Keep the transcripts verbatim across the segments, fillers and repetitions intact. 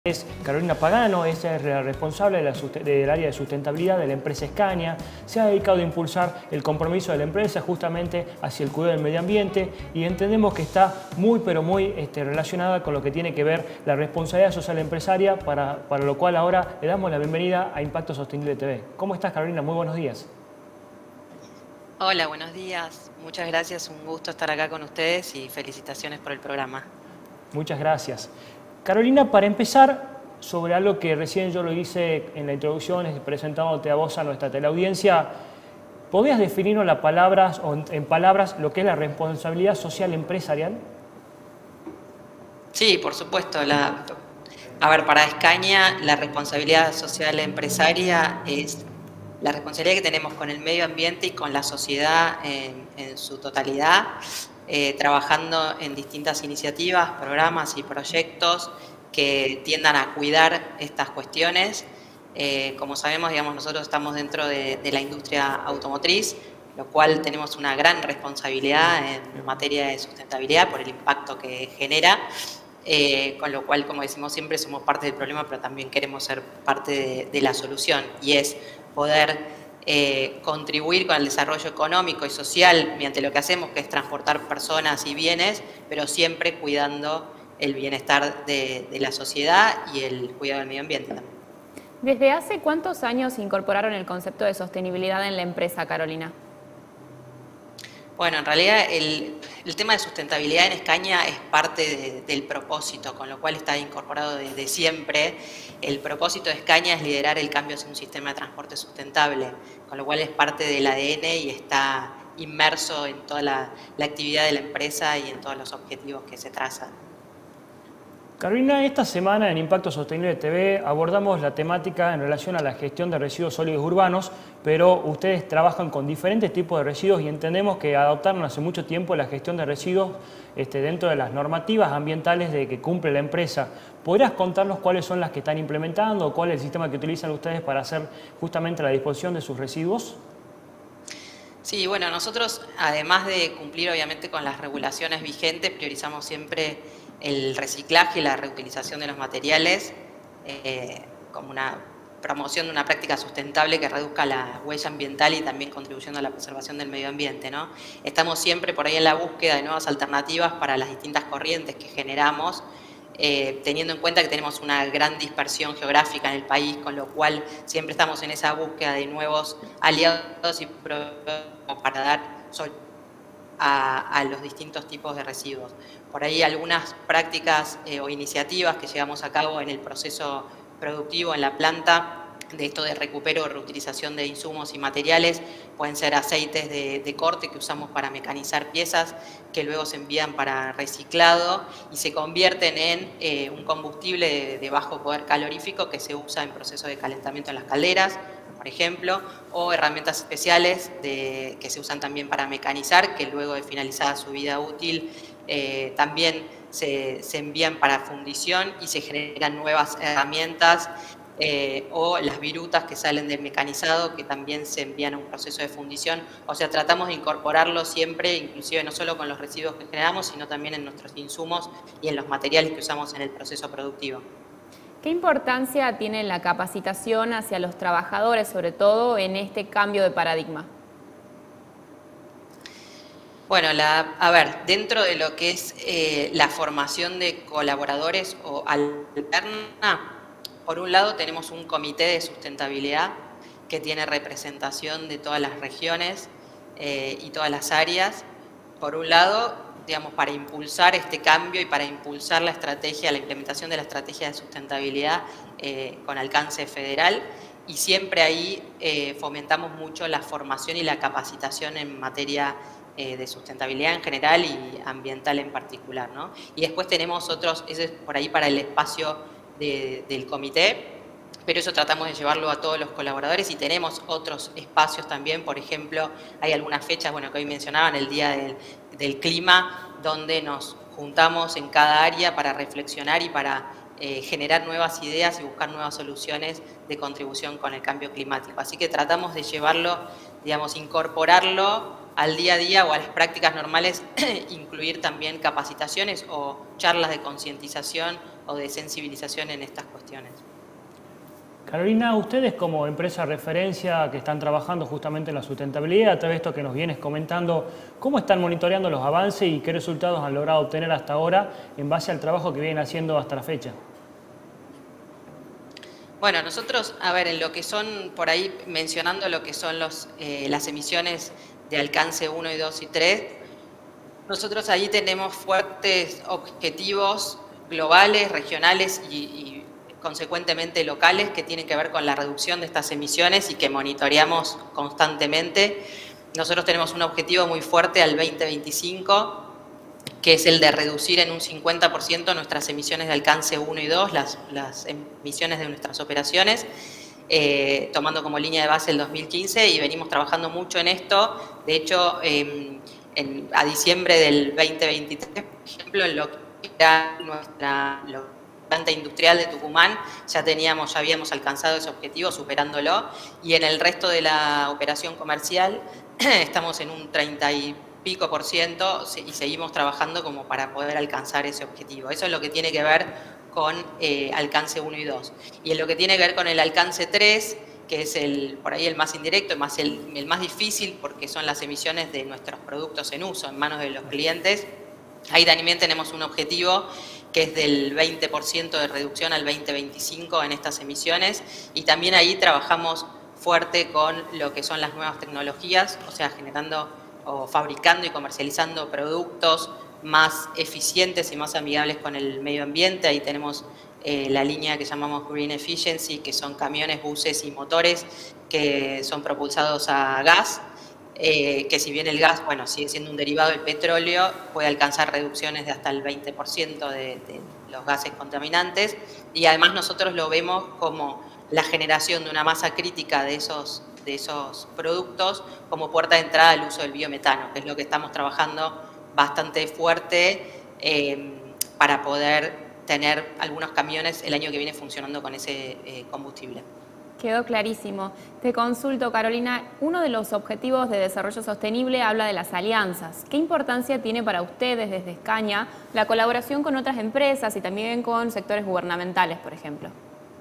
Es Carolina Pagano, ella es la responsable de la, del área de sustentabilidad de la empresa Scania. Se ha dedicado a impulsar el compromiso de la empresa justamente hacia el cuidado del medio ambiente y entendemos que está muy pero muy este, relacionada con lo que tiene que ver la responsabilidad social empresaria, para, para lo cual ahora le damos la bienvenida a Impacto Sostenible T V. ¿Cómo estás, Carolina? Muy buenos días. Hola, buenos días. Muchas gracias, un gusto estar acá con ustedes y felicitaciones por el programa. Muchas gracias. Carolina, para empezar, sobre algo que recién yo lo hice en la introducción, presentándote a vos a nuestra teleaudiencia, ¿podrías definirnos las palabras, o en palabras lo que es la responsabilidad social empresarial? Sí, por supuesto. La, a ver, para Scania la responsabilidad social empresaria es la responsabilidad que tenemos con el medio ambiente y con la sociedad en, en su totalidad, eh, trabajando en distintas iniciativas, programas y proyectos que tiendan a cuidar estas cuestiones. Eh, como sabemos, digamos, nosotros estamos dentro de, de la industria automotriz, lo cual tenemos una gran responsabilidad en materia de sustentabilidad por el impacto que genera. Eh, con lo cual, como decimos siempre, somos parte del problema, pero también queremos ser parte de, de la solución, y es poder eh, contribuir con el desarrollo económico y social mediante lo que hacemos, que es transportar personas y bienes, pero siempre cuidando el bienestar de, de la sociedad y el cuidado del medio ambiente también. ¿Desde hace cuántos años incorporaron el concepto de sostenibilidad en la empresa, Carolina? Bueno, en realidad el, el tema de sustentabilidad en Scania es parte de, del propósito, con lo cual está incorporado desde siempre. El propósito de Scania es liderar el cambio hacia un sistema de transporte sustentable, con lo cual es parte del A D N y está inmerso en toda la, la actividad de la empresa y en todos los objetivos que se trazan. Carolina, esta semana en Impacto Sostenible T V abordamos la temática en relación a la gestión de residuos sólidos urbanos, pero ustedes trabajan con diferentes tipos de residuos y entendemos que adoptaron hace mucho tiempo la gestión de residuos este, dentro de las normativas ambientales de que cumple la empresa. ¿Podrías contarnos cuáles son las que están implementando o cuál es el sistema que utilizan ustedes para hacer justamente la disposición de sus residuos? Sí, bueno, nosotros, además de cumplir obviamente con las regulaciones vigentes, priorizamos siempre el reciclaje y la reutilización de los materiales eh, como una promoción de una práctica sustentable que reduzca la huella ambiental y también contribuyendo a la preservación del medio ambiente, ¿no? Estamos siempre por ahí en la búsqueda de nuevas alternativas para las distintas corrientes que generamos, eh, teniendo en cuenta que tenemos una gran dispersión geográfica en el país, con lo cual siempre estamos en esa búsqueda de nuevos aliados y para dar sol A, a los distintos tipos de residuos. Por ahí algunas prácticas eh, o iniciativas que llevamos a cabo en el proceso productivo en la planta, de esto de recupero o reutilización de insumos y materiales, pueden ser aceites de, de corte que usamos para mecanizar piezas, que luego se envían para reciclado y se convierten en eh, un combustible de, de bajo poder calorífico que se usa en proceso de calentamiento en las calderas, por ejemplo, o herramientas especiales de, que se usan también para mecanizar, que luego de finalizada su vida útil eh, también se, se envían para fundición y se generan nuevas herramientas, eh, o las virutas que salen del mecanizado, que también se envían a un proceso de fundición. O sea, tratamos de incorporarlo siempre, inclusive no solo con los residuos que generamos, sino también en nuestros insumos y en los materiales que usamos en el proceso productivo. ¿Qué importancia tiene la capacitación hacia los trabajadores, sobre todo en este cambio de paradigma? Bueno, la, a ver, dentro de lo que es eh, la formación de colaboradores o alterna, por un lado tenemos un comité de sustentabilidad que tiene representación de todas las regiones eh, y todas las áreas. Por un lado, digamos, para impulsar este cambio y para impulsar la estrategia, la implementación de la estrategia de sustentabilidad eh, con alcance federal, y siempre ahí eh, fomentamos mucho la formación y la capacitación en materia eh, de sustentabilidad en general y ambiental en particular, ¿no? Y después tenemos otros, ese es por ahí para el espacio de, del comité, pero eso tratamos de llevarlo a todos los colaboradores y tenemos otros espacios también. Por ejemplo, hay algunas fechas, bueno, que hoy mencionaban, el Día del, del Clima, donde nos juntamos en cada área para reflexionar y para eh, generar nuevas ideas y buscar nuevas soluciones de contribución con el cambio climático. Así que tratamos de llevarlo, digamos, incorporarlo al día a día o a las prácticas normales, incluir también capacitaciones o charlas de concientización o de sensibilización en estas cuestiones. Carolina, ustedes como empresa referencia que están trabajando justamente en la sustentabilidad, a través de esto que nos vienes comentando, ¿cómo están monitoreando los avances y qué resultados han logrado obtener hasta ahora en base al trabajo que vienen haciendo hasta la fecha? Bueno, nosotros, a ver, en lo que son, por ahí mencionando lo que son los, eh, las emisiones de alcance uno y dos y tres, nosotros ahí tenemos fuertes objetivos globales, regionales y, y consecuentemente locales que tienen que ver con la reducción de estas emisiones y que monitoreamos constantemente. Nosotros tenemos un objetivo muy fuerte al veinte veinticinco, que es el de reducir en un cincuenta por ciento nuestras emisiones de alcance uno y dos, las, las emisiones de nuestras operaciones, eh, tomando como línea de base el dos mil quince, y venimos trabajando mucho en esto. De hecho, eh, en, a diciembre del veinte veintitrés, por ejemplo, en lo que era nuestra lo, planta industrial de Tucumán, ya teníamos, ya habíamos alcanzado ese objetivo, superándolo, y en el resto de la operación comercial estamos en un treinta y pico por ciento y seguimos trabajando como para poder alcanzar ese objetivo. Eso es lo que tiene que ver con eh, alcance uno y dos. Y en lo que tiene que ver con el alcance tres, que es el, por ahí el más indirecto, más el, el más difícil, porque son las emisiones de nuestros productos en uso, en manos de los clientes, ahí también tenemos un objetivo que es del veinte por ciento de reducción al veinte veinticinco en estas emisiones, y también ahí trabajamos fuerte con lo que son las nuevas tecnologías, o sea, generando o fabricando y comercializando productos más eficientes y más amigables con el medio ambiente. Ahí tenemos eh, la línea que llamamos Green Efficiency, que son camiones, buses y motores que son propulsados a gas, eh, que si bien el gas, bueno, sigue siendo un derivado del petróleo, puede alcanzar reducciones de hasta el veinte por ciento de, de los gases contaminantes, y además nosotros lo vemos como la generación de una masa crítica de esos, de esos productos como puerta de entrada al uso del biometano, que es lo que estamos trabajando bastante fuerte eh, para poder tener algunos camiones el año que viene funcionando con ese eh, combustible. Quedó clarísimo. Te consulto, Carolina, uno de los objetivos de desarrollo sostenible habla de las alianzas. ¿Qué importancia tiene para ustedes desde Scania la colaboración con otras empresas y también con sectores gubernamentales, por ejemplo?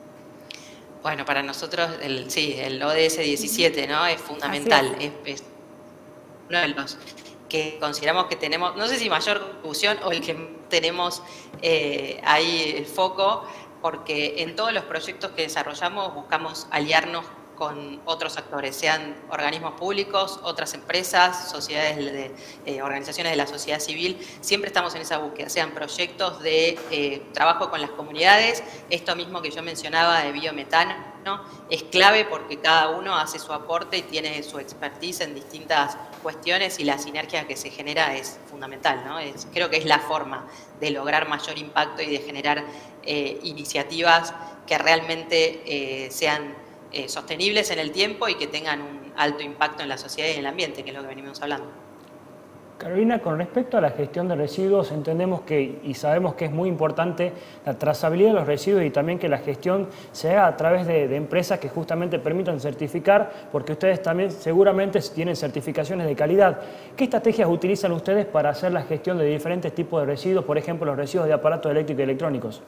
Bueno, para nosotros, el, sí, el O D S diecisiete, ¿no? Es fundamental. Es. Es, es uno de los que consideramos que tenemos, no sé si mayor contribución o el que tenemos eh, ahí el foco, porque en todos los proyectos que desarrollamos buscamos aliarnos con otros actores, sean organismos públicos, otras empresas, sociedades de, eh, organizaciones de la sociedad civil. Siempre estamos en esa búsqueda, sean proyectos de eh, trabajo con las comunidades. Esto mismo que yo mencionaba de biometano, ¿no? Es clave porque cada uno hace su aporte y tiene su expertise en distintas cuestiones, y la sinergia que se genera es fundamental, ¿no? Es, creo que es la forma de lograr mayor impacto y de generar eh, iniciativas que realmente eh, sean Eh, sostenibles en el tiempo y que tengan un alto impacto en la sociedad y en el ambiente, que es lo que venimos hablando. Carolina, con respecto a la gestión de residuos, entendemos que y sabemos que es muy importante la trazabilidad de los residuos y también que la gestión se haga a través de, de empresas que justamente permitan certificar, porque ustedes también seguramente tienen certificaciones de calidad. ¿Qué estrategias utilizan ustedes para hacer la gestión de diferentes tipos de residuos, por ejemplo, los residuos de aparatos eléctricos y electrónicos?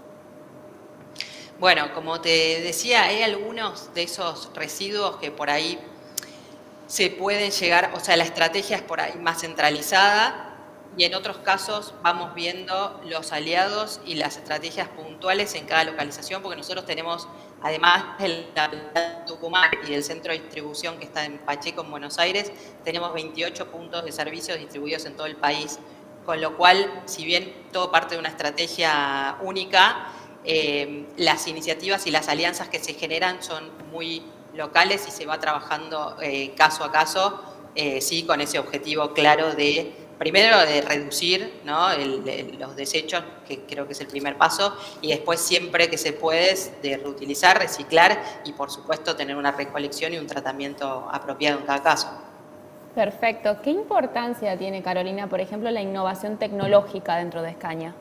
Bueno, como te decía, hay algunos de esos residuos que por ahí se pueden llegar, o sea, la estrategia es por ahí más centralizada, y en otros casos vamos viendo los aliados y las estrategias puntuales en cada localización, porque nosotros tenemos, además del Tucumán y del centro de distribución que está en Pacheco, en Buenos Aires, tenemos veintiocho puntos de servicios distribuidos en todo el país, con lo cual, si bien todo parte de una estrategia única, Eh, las iniciativas y las alianzas que se generan son muy locales y se va trabajando eh, caso a caso, eh, sí, con ese objetivo claro de, primero, de reducir, ¿no? el, el, los desechos, que creo que es el primer paso, y después, siempre que se puede, de reutilizar, reciclar y, por supuesto, tener una recolección y un tratamiento apropiado en cada caso. Perfecto. ¿Qué importancia tiene, Carolina, por ejemplo, la innovación tecnológica dentro de Scania?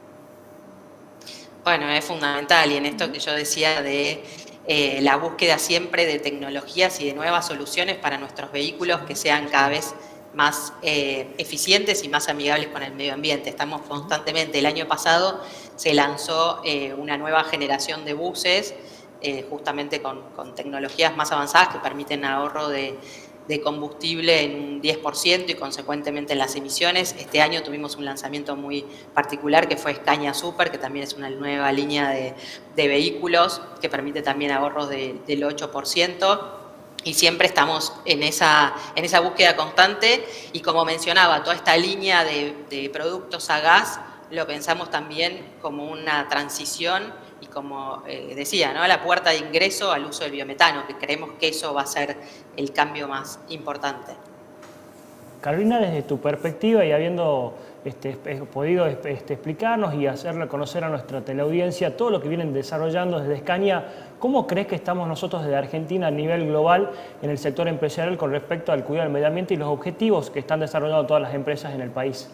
Bueno, es fundamental, y en esto que yo decía de eh, la búsqueda siempre de tecnologías y de nuevas soluciones para nuestros vehículos que sean cada vez más eh, eficientes y más amigables con el medio ambiente. Estamos constantemente, el año pasado se lanzó eh, una nueva generación de buses, eh, justamente con, con tecnologías más avanzadas que permiten ahorro de, de combustible en un diez por ciento y consecuentemente en las emisiones. Este año tuvimos un lanzamiento muy particular que fue Scania Super, que también es una nueva línea de, de vehículos que permite también ahorros de, del ocho por ciento. Y siempre estamos en esa, en esa búsqueda constante y como mencionaba, toda esta línea de, de productos a gas lo pensamos también como una transición y como eh, decía, ¿no? La puerta de ingreso al uso del biometano, que creemos que eso va a ser el cambio más importante. Carolina, desde tu perspectiva y habiendo este, podido este, explicarnos y hacerle conocer a nuestra teleaudiencia todo lo que vienen desarrollando desde Scania, ¿cómo crees que estamos nosotros desde Argentina a nivel global en el sector empresarial con respecto al cuidado del medio ambiente y los objetivos que están desarrollando todas las empresas en el país?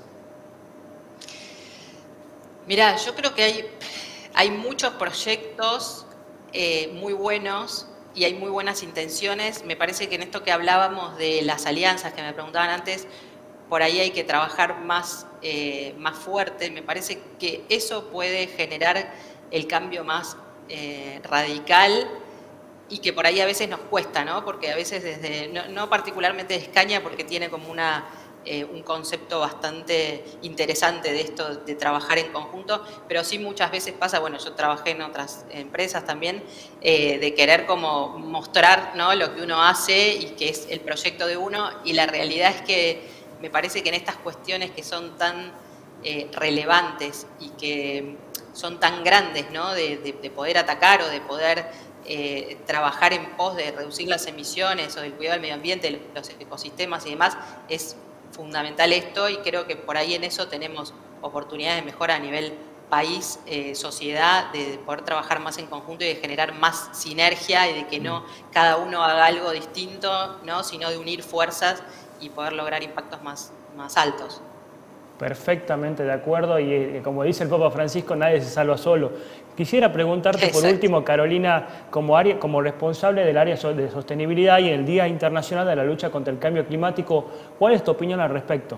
Mirá, yo creo que hay, hay muchos proyectos eh, muy buenos y hay muy buenas intenciones. Me parece que en esto que hablábamos de las alianzas que me preguntaban antes, por ahí hay que trabajar más, eh, más fuerte. Me parece que eso puede generar el cambio más eh, radical y que por ahí a veces nos cuesta, ¿no? Porque a veces desde, no, no particularmente de Scania, porque tiene como una... Eh, un concepto bastante interesante de esto, de trabajar en conjunto, pero sí muchas veces pasa, bueno, yo trabajé en otras empresas también, eh, de querer como mostrar, ¿no?, lo que uno hace y que es el proyecto de uno, y la realidad es que me parece que en estas cuestiones que son tan eh, relevantes y que son tan grandes, ¿no?, de, de, de poder atacar o de poder eh, trabajar en pos de reducir las emisiones o del cuidado del medio ambiente, los ecosistemas y demás, es fundamental esto y creo que por ahí en eso tenemos oportunidades de mejora a nivel país, eh, sociedad, de poder trabajar más en conjunto y de generar más sinergia y de que no cada uno haga algo distinto, ¿no?, sino de unir fuerzas y poder lograr impactos más, más altos. Perfectamente de acuerdo y eh, como dice el Papa Francisco, nadie se salva solo. Quisiera preguntarte por Exacto. último, Carolina, como, área, como responsable del área de sostenibilidad y el Día Internacional de la Lucha contra el Cambio Climático, ¿cuál es tu opinión al respecto?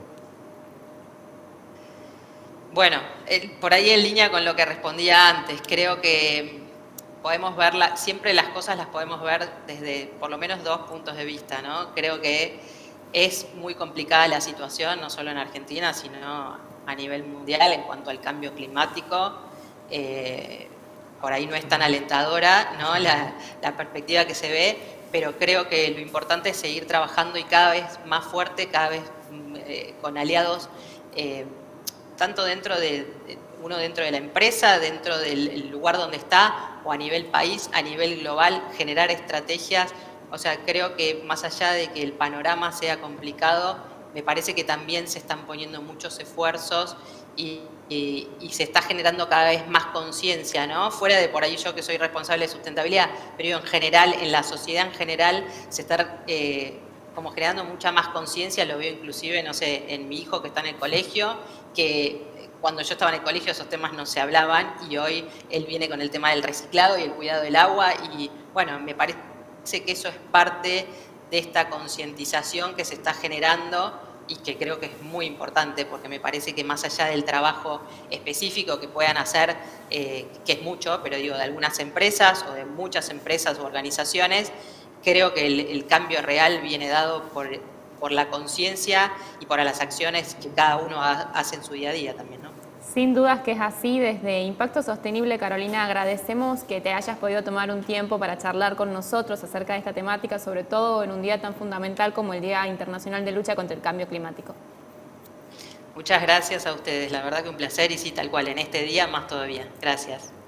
Bueno, eh, por ahí en línea con lo que respondía antes, creo que podemos verla, siempre las cosas las podemos ver desde por lo menos dos puntos de vista, ¿no? Creo que es muy complicada la situación, no solo en Argentina, sino a nivel mundial en cuanto al cambio climático. Eh, por ahí no es tan alentadora, ¿no?, la, la perspectiva que se ve, pero creo que lo importante es seguir trabajando y cada vez más fuerte, cada vez eh, con aliados, eh, tanto dentro de, de uno dentro de la empresa, dentro del lugar donde está, o a nivel país, a nivel global, generar estrategias. O sea, creo que más allá de que el panorama sea complicado, me parece que también se están poniendo muchos esfuerzos y, y, y se está generando cada vez más conciencia, ¿no? Fuera de por ahí yo que soy responsable de sustentabilidad, pero en general, en la sociedad en general, se está eh, como generando mucha más conciencia, lo veo inclusive, no sé, en mi hijo que está en el colegio, que cuando yo estaba en el colegio esos temas no se hablaban y hoy él viene con el tema del reciclado y el cuidado del agua y bueno, me parece que eso es parte de esta concientización que se está generando y que creo que es muy importante porque me parece que más allá del trabajo específico que puedan hacer, eh, que es mucho, pero digo, de algunas empresas o de muchas empresas o organizaciones, creo que el, el cambio real viene dado por, por la conciencia y por las acciones que cada uno ha, hace en su día a día también, ¿no? Sin dudas que es así. Desde Impacto Sostenible, Carolina, agradecemos que te hayas podido tomar un tiempo para charlar con nosotros acerca de esta temática, sobre todo en un día tan fundamental como el Día Internacional de Lucha contra el Cambio Climático. Muchas gracias a ustedes, la verdad que un placer y sí, tal cual, en este día más todavía. Gracias.